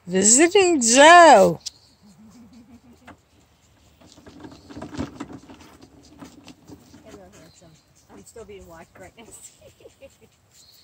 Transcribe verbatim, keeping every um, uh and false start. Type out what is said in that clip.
Visiting Joe. Hello, handsome. I'm still being watched right now.